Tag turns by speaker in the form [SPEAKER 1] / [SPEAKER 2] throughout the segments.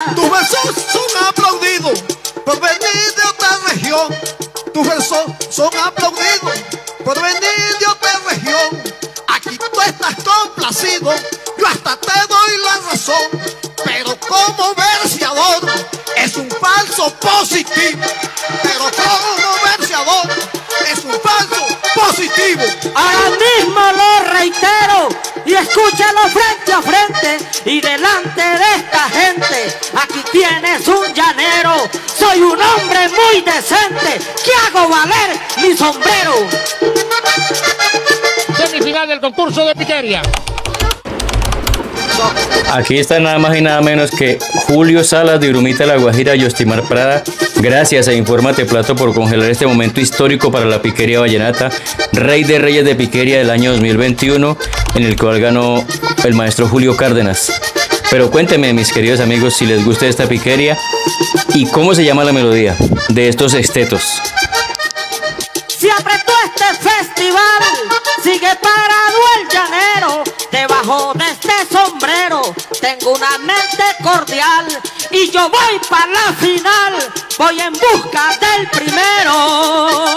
[SPEAKER 1] Tus versos son aplaudidos por venir de otra región. Tus versos son aplaudidos por venir de otra región. Aquí tú estás complacido, yo hasta te doy la razón. Pero como verseador es un falso positivo. Pero como verseador es un falso positivo.
[SPEAKER 2] Ahora mismo lo reitero y escúchalo frente a frente y delante de esta gente. Aquí tienes un llanero, soy un hombre muy decente que hago valer mi sombrero.
[SPEAKER 3] Semifinal del concurso de piquería.
[SPEAKER 4] Aquí está nada más y nada menos que Julio Salas de Urumita, La Guajira, Yostimar Prada. Gracias a Infórmate Plato por congelar este momento histórico para la piquería vallenata, Rey de Reyes de Piquería del año 2021, en el cual ganó el maestro Julio Cárdenas. Pero cuéntenme, mis queridos amigos, si les gusta esta piquería y cómo se llama la melodía de estos estetos.
[SPEAKER 2] Se apretó este festival, sigue parado el llanero. Debajo de este sombrero tengo una mente cordial y yo voy para la final, voy en busca del primero.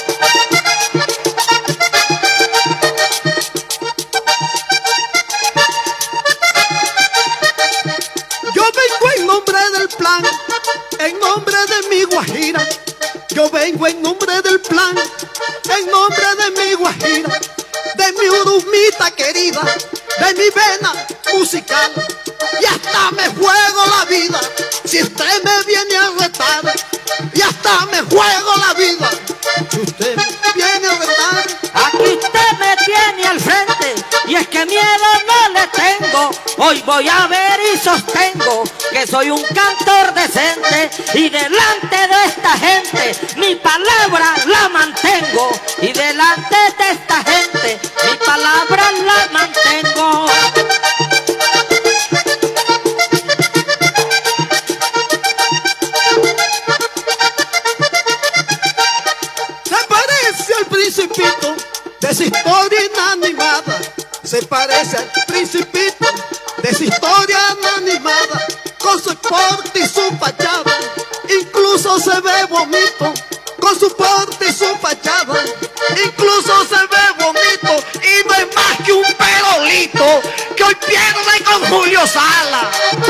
[SPEAKER 1] Yo vengo en nombre del plan, en nombre de mi Guajira. Yo vengo en nombre del plan, en nombre de mi Guajira, de mi Urumita querida, de mi vena musical. Y hasta me juego la vida si usted me viene a retar. Y hasta me juego la vida si usted me viene a retar.
[SPEAKER 2] Aquí usted me tiene al frente y es que miedo no le tengo. Hoy voy a ver y sostengo que soy un cantor decente y delante de esta gente mi palabra la mantengo. Y delante de esta gente mi palabra la mantengo.
[SPEAKER 1] Se parece al Principito de esa historia inanimada. Se parece al Principito de esa historia inanimada, con su porte y su fachada. Incluso se ve bonito con su porte y su fachada. Incluso se ve bonito y no es más que un perolito que hoy pierde con Julio Salas.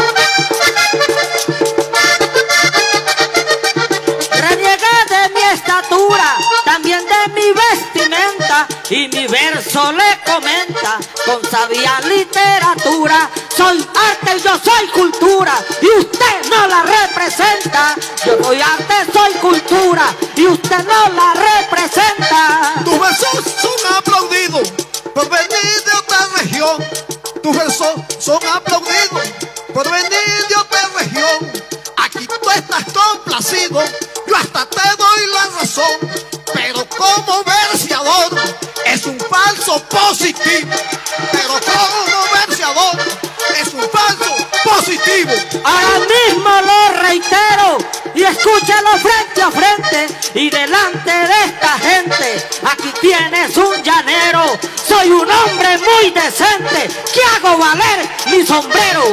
[SPEAKER 2] Reniega de mi estatura, también de mi vestimenta, y mi verso le comenta con sabia literatura. Soy arte y yo soy cultura y usted no la representa. Yo soy arte, soy cultura y usted no la representa.
[SPEAKER 1] Tus versos son aplaudidos por venir de otra región. Tus versos son aplaudidos por venir de otra región. Aquí tú estás complacido, yo hasta te doy la razón. Pero como verseador es un falso positivo. Pero como verseador es un falso positivo.
[SPEAKER 2] Ahora mismo lo reitero y escúchalo frente a frente y delante de esta gente. Aquí tienes un llanero, soy un hombre muy decente que hago valer mi sombrero.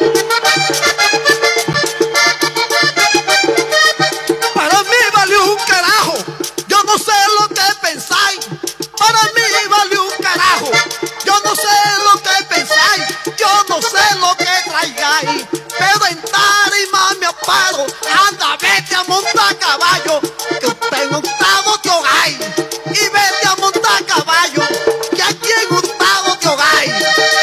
[SPEAKER 1] Para mí valió un carajo, yo no sé lo que pensáis. Para mí valió un carajo, yo no sé lo que pensáis. Yo no sé lo que traigáis, pero en tarima me aparo. Anda, vete a montar caballo, que usted en Hurtado te hogáis. Y vete a montar caballo, que aquí en Hurtado te hogáis.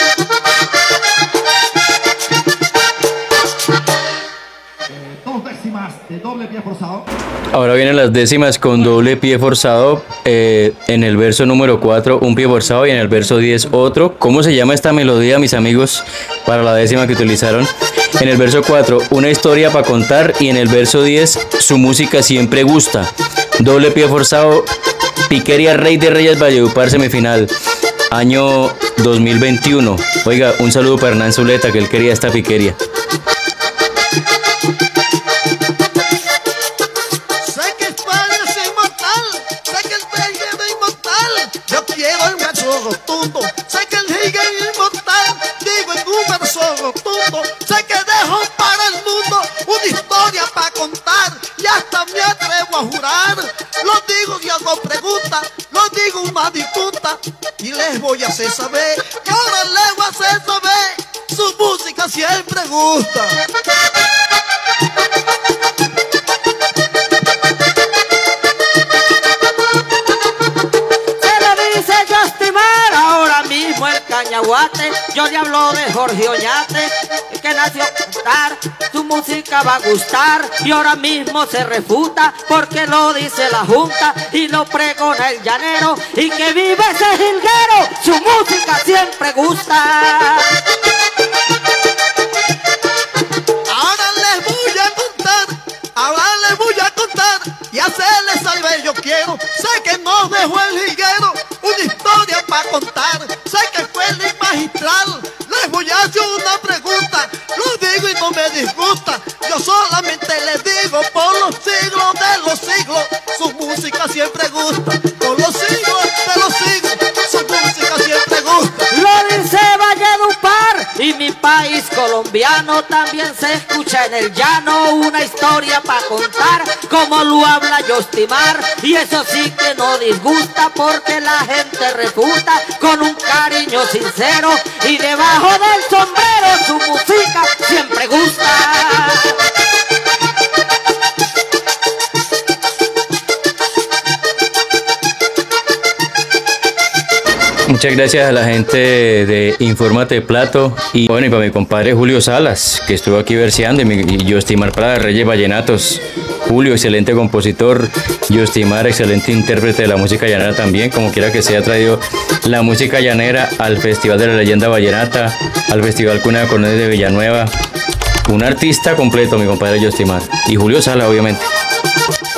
[SPEAKER 5] Dos décimas de doble pie forzado.
[SPEAKER 4] Ahora vienen las décimas con doble pie forzado. En el verso número 4 un pie forzado y en el verso 10 otro. ¿Cómo se llama esta melodía, mis amigos, para la décima que utilizaron? En el verso 4 una historia para contar y en el verso 10 su música siempre gusta. Doble pie forzado, piquería Rey de Reyes Valledupar, semifinal, año 2021. Oiga, un saludo para Hernán Zuleta, que él quería esta piquería.
[SPEAKER 1] Sé que España es inmortal, sé que el peje es inmortal. Yo quiero el verso rotundo, sé que el giga es inmortal. Digo en un verso rotundo, sé que dejo para el mundo jurar, lo digo y hago preguntas, lo digo una disputa y les voy a hacer saber, y ahora les voy a hacer saber, su música siempre gusta.
[SPEAKER 2] El Cañaguate, yo le hablo de Jorge Oñate, que nació a cantar, su música va a gustar y ahora mismo se refuta porque lo dice la Junta y lo pregona el llanero y que vive ese jilguero, su música siempre gusta.
[SPEAKER 1] Ahora les voy a contar y hacerles saber yo quiero, sé que nos dejó el jilguero una historia para contar, sé que fue el magistral, les voy a hacer una pregunta, lo digo y no me disgusta, yo solamente les digo por los siglos de los siglos, su música siempre gusta, por los siglos de los siglos, su música siempre gusta.
[SPEAKER 2] Lo dice Valledupar y mi país colombiano también se escucha en el llano una historia para contar, como lo habla Yostimar, y eso sí que no disgusta porque la gente refuta con un cariño sincero y debajo del sombrero su música siempre gusta.
[SPEAKER 4] Muchas gracias a la gente de Infórmate Plato y bueno, y para mi compadre Julio Salas, que estuvo aquí verseando, y Yostimar Prada, Reyes Vallenatos. Julio, excelente compositor, Yostimar, excelente intérprete de la música llanera también, como quiera que sea, ha traído la música llanera al Festival de la Leyenda Vallenata, al Festival Cuna de Acordeones de Villanueva. Un artista completo, mi compadre Yostimar. Y Julio Salas, obviamente.